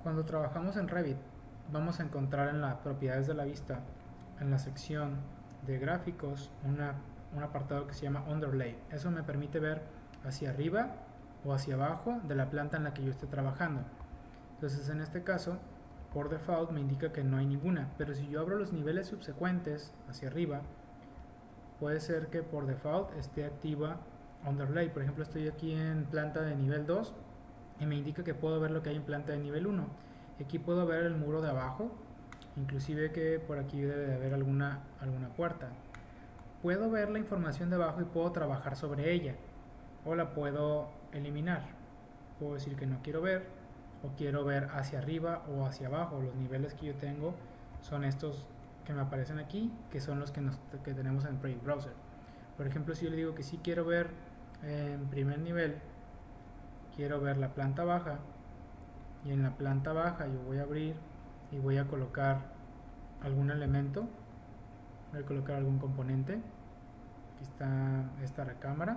Cuando trabajamos en Revit, vamos a encontrar en las propiedades de la vista, en la sección de gráficos, un apartado que se llama Underlay. Eso me permite ver hacia arriba o hacia abajo de la planta en la que yo esté trabajando. Entonces, en este caso, por default me indica que no hay ninguna, pero si yo abro los niveles subsecuentes hacia arriba, puede ser que por default esté activa Underlay. Por ejemplo, estoy aquí en planta de nivel 2 y me indica que puedo ver lo que hay en planta de nivel 1. Aquí puedo ver el muro de abajo, inclusive que por aquí debe de haber alguna puerta. Puedo ver la información de abajo y puedo trabajar sobre ella, o la puedo eliminar. Puedo decir que no quiero ver, o quiero ver hacia arriba o hacia abajo. Los niveles que yo tengo son estos que me aparecen aquí, que son los que tenemos en Project Browser. Por ejemplo, si yo le digo que sí quiero ver en primer nivel, quiero ver la planta baja, y en la planta baja yo voy a abrir y voy a colocar algún elemento, voy a colocar algún componente. Aquí está esta recámara,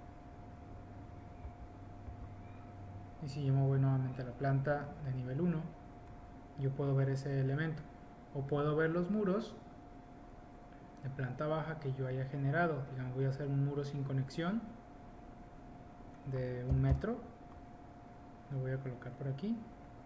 y si yo me voy nuevamente a la planta de nivel 1, yo puedo ver ese elemento, o puedo ver los muros de planta baja que yo haya generado. Digamos, voy a hacer un muro sin conexión de 1 metro, lo voy a colocar por aquí,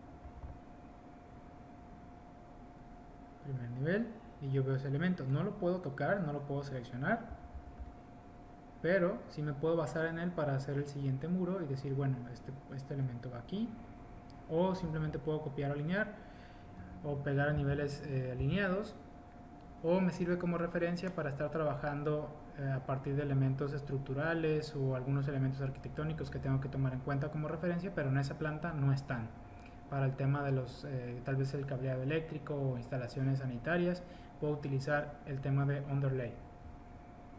primer nivel, y yo veo ese elemento. No lo puedo tocar, no lo puedo seleccionar, pero sí me puedo basar en él para hacer el siguiente muro y decir, bueno, este elemento va aquí, o simplemente puedo copiar o alinear, o pegar a niveles alineados, o me sirve como referencia para estar trabajando a partir de elementos estructurales o algunos elementos arquitectónicos que tengo que tomar en cuenta como referencia, pero en esa planta no están. Para el tema de los, tal vez el cableado eléctrico o instalaciones sanitarias, puedo utilizar el tema de Underlay.